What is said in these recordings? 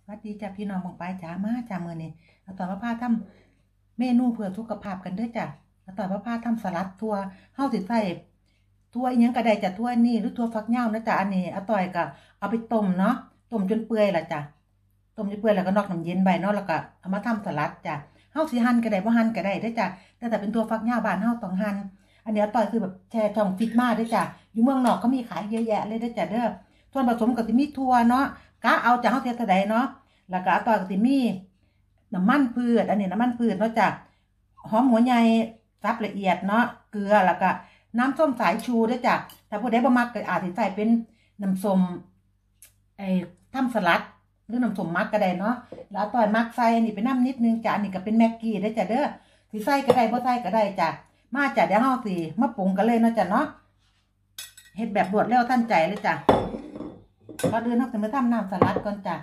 สวัสดีจ้ะพี่น้องบางปลายจ๋ามาจ้ามื้อนี้อาต่อยพาทำเมนูเพื่อสุขภาพกันเด้อจ้ะอาต่อยพาทำสลัดถั่วเฮาสิใส่ถั่วอีหยังก็ได้จ้ะถั่วนี่หรือถั่วฝักยาวนะจ้ะอันนี้อาต่อยก็เอาไปต้มเนาะต้มจนเปื่อยล่ะจ้ะต้มจนเปื่อยแล้วก็นอกน้ำเย็นไว้เนาะแล้วก็เอามาทำสลัดจ้ะเฮาสิหั่นก็ได้บ่หั่นก็ได้เด้อจ้ะแต่เป็นถั่วฝักยาวบ้านเฮาต้องหั่นอันนี้อาต่อยคือแบบแช่ช่องฟิตมาเด้อจ้ะอยู่เมืองนอกเขามีขายเยอะแยะเลยเด้อจ้ะเด้อส่วนผสมก็สิมีถั่วเนาะกะเอาจ้ะเฮาเฮ็ดเท่าใดเนาะแล้วก็ต่อก็สิมีน้ำมันพืชอันนี้น้ำมันพืชเนาะจ้ะหอมหัวใหญ่ซับละเอียดเนาะเกลือแล้วก็น้ำส้มสายชูด้วยจ้ะถ้าผู้ใดบ่มักก็อาจสิใส่เป็นน้ำส้มทำสลัดหรือน้ำส้มมักก็ได้เนาะแล้วต่อยมักใส่อันนี้เป็นน้ำนิดนึงจ้ะอันนี้ก็เป็นแม็กกี้ได้จ้ะเด้อสิใส่ก็ได้บ่ใส่ก็ได้จ้ะมาจ้ะเดี๋ยวเฮาสิมาปรุงกันเลยเนาะจ้ะเนาะเฮ็ดแบบรวดเร็วทันใจเลยจ้ะก่อนอื่นเฮาสิมาทำน้ำสลัดก่อนจ้ะ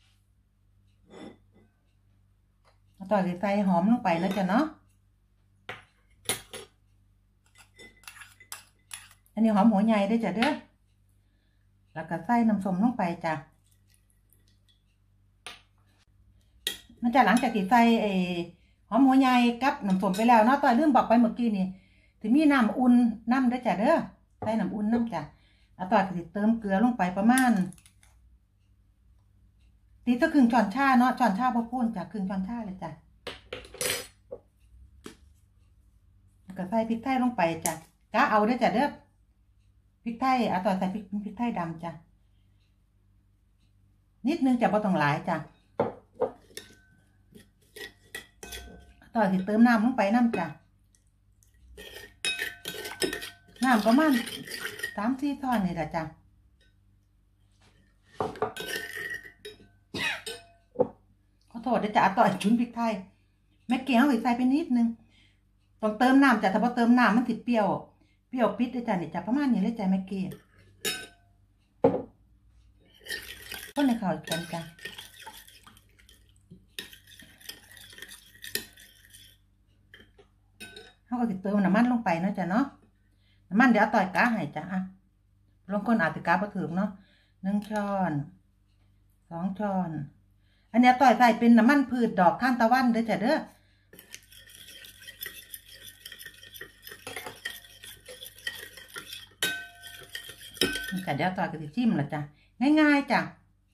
ต่อใส่หอมลงไปนะจ๊ะเนาะอันนี้หอมหัวใหญ่ด้วยจ้ะเด้อแล้วก็ใส่น้ำส้มลงไปจ้ะมันจะหลังจากที่ใส่หอมหัวใหญ่กับน้ำส้มไปแล้วเนาะต่อลืมบอกไปเมื่อกี้นี่ที่มีน้ำอุ่นน้ำด้วยจ้ะเด้อใส่น้ำอุ่นน้ำจ้ะต่อก็จะเติมเกลือลงไปประมาณตีสักครึ่งช้อนชาเนาะช้อนชาพอพูนจ้ะครึ่งช้อนชาเลยจ้ะก็ใส่พริกไทยลงไปจ้ะกะเอาได้จ้ะเด้อพริกไทยต่อใส่พริกไทยดำจ้ะนิดนึงจ้ะบ่ต้องหลายจ้ะต่อสิเติมน้ำลงไปน้ำจ้ะน้ำประมาณ3-4 ช้อนนี่แหละจ้ะขอโทษด้วยจ้ะต่อชุนพริกไทยแม่เกี๊ยวใส่ไปนิดนึงต้องเติมน้ำจ้ะถ้าพอเติมน้ำมันติดเปรี้ยวปิดเลยจ้ะนี่จ้ะประมาณนี้เลยจ้ะแม่เกี๊ยวคนในข้าวกันจ้ะเขาก็ติดเติมน้ำมันลงไปเนาะจ้ะเนาะน้ำมันเดี๋ยวต่อยกะให้จ้ะอ่ะลงคนอาจจะกะพอถึงเนาะ1 ช้อน2 ช้อนอันนี้ต่อยใส่เป็นน้ำมันพืชดอกทานตะวันเด้อจ้ะเด้อแต่เดี๋ยวต่อยก็จะจิ้มละจ้ะง่ายๆจ้ะ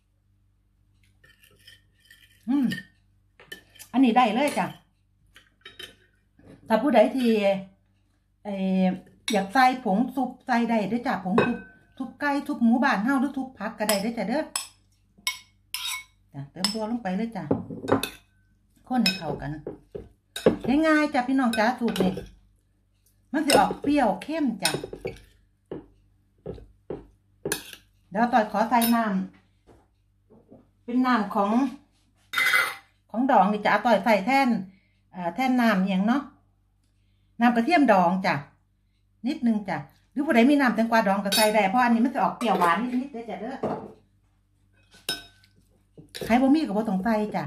อันนี้ได้เลยจ้ะถ้าผู้ใดที่อยากใส่ผงซุปใส่ได้ด้วยจ้ะผงซุปไก่ซุปหมูบ้านเฮาหรือซุปผักก็ได้ด้วยจ้ะเด้อจ้ะเติมตัวลงไปเลยจ้ะคนให้เข้ากันง่ายๆจ้ะพี่น้องจ้าสูตรนี้มันจะออกเปรี้ยวเข้มจ้ะเดี๋ยวต่อยขอใส่น้ำเป็นน้ำของดองนี่จ้ะต่อยใส่แท่นน้ำอย่างเนาะน้ำกระเทียมดองจ้ะนิดนึงจ้ะหรือผู้ใดมีน้ำแตงกวาดองก็ใส่ได้เพราะอันนี้มันจะออกเปรี้ยวหวานนิดๆเด้อจ้ะเด้อใครบ่มีก็บ่ต้องใส่จ้ะ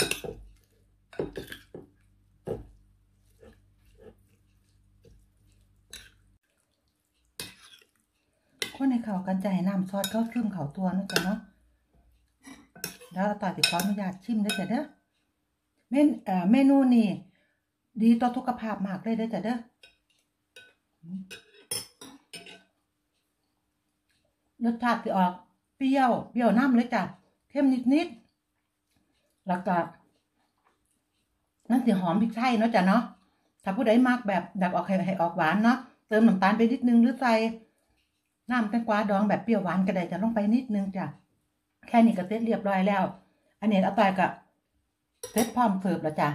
คนในข้าวกันจะให้น้ำซอสเข้าซึมเข้าตัวนะจ๊ะเนาะแล้วต่อติดขออนุญาตชิมได้จ้ะเด้อเมนูนี่ดีต่อสุขภาพมากเลยเด้อจ้ะเด้อรสชาติที่ออกเปรี้ยวน้ำเลยจ้ะเข้มนิดแล้วก็นั่นสิหอมพริกไทยเนาะจ้ะเนาะถ้าผู้ใดมักแบบออกให้ออกหวานเนาะเติมน้ำตาลไปนิดนึงหรือใส่น้ำแตงกวาดองแบบเปรี้ยวหวานก็ได้จะลงไปนิดนึงจ้ะแค่นี้ก็เสร็จเรียบร้อยแล้วอันนี้เอาไปกับเสร็จพร้อมเสิร์ฟแล้วจ้ะ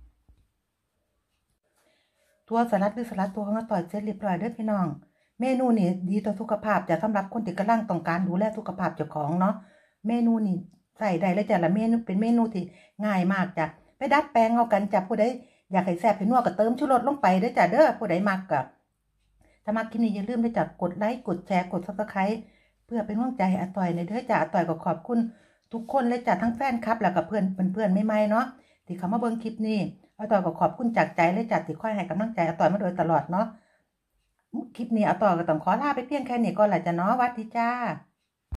ตัวสลัดหรือสลัดตัวของเราต่อยเสร็จเรียบร้อยเด้อพี่น้องเมนูนี่ดีต่อสุขภาพจะสำหรับคนที่กำลังต้องการดูแลสุขภาพเจ้าของเนาะเมนูนี่ใส่ได้เลยจ้ะละเมนูเป็นเมนูที่ง่ายมากจ้ะไปดัดแปลงเอากันจ้ะผู้ใดอยากให้แซ่บให้นัวก็เติมชูรสลงไปเด้อจ้ะเด้อผู้ใดมักก็ถ้ามักคลิปนี้อย่าลืมด้วยจ้ะกดไลค์กดแชร์กด Subscribe เพื่อเป็นกำลังใจให้อาต่อยในเด้อจ้ะอาต่อยก็ขอบคุณทุกคนเลยจ้ะทั้งแฟนคลับแล้วก็เพื่อนใหม่ๆเนาะที่เข้ามาเบิ่งคลิปนี้อาต่อยก็ขอบคุณจากใจเลยจ้ะที่คอยให้กำลังใจอาต่อยมาโดยตลอดเนาะคลิปนี้อาต่อยก็ต้องขอลาไปเพียงแค่นี้ก่อนล่ะจ้ะเนาะสวัสดีจ้า